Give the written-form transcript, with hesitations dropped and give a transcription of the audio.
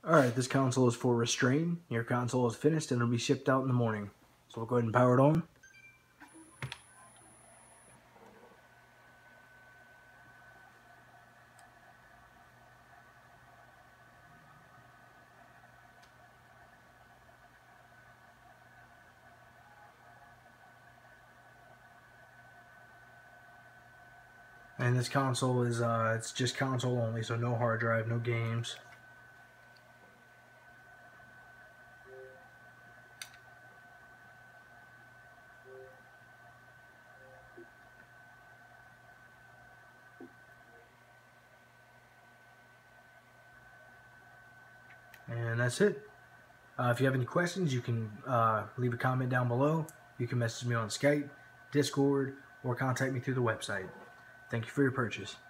Alright, this console is for Restrain. Your console is finished and it'll be shipped out in the morning. So we'll go ahead and power it on. And this console is, it's just console only, so no hard drive, no games. And that's it. If you have any questions, you can leave a comment down below. You can message me on Skype, Discord, or contact me through the website. Thank you for your purchase.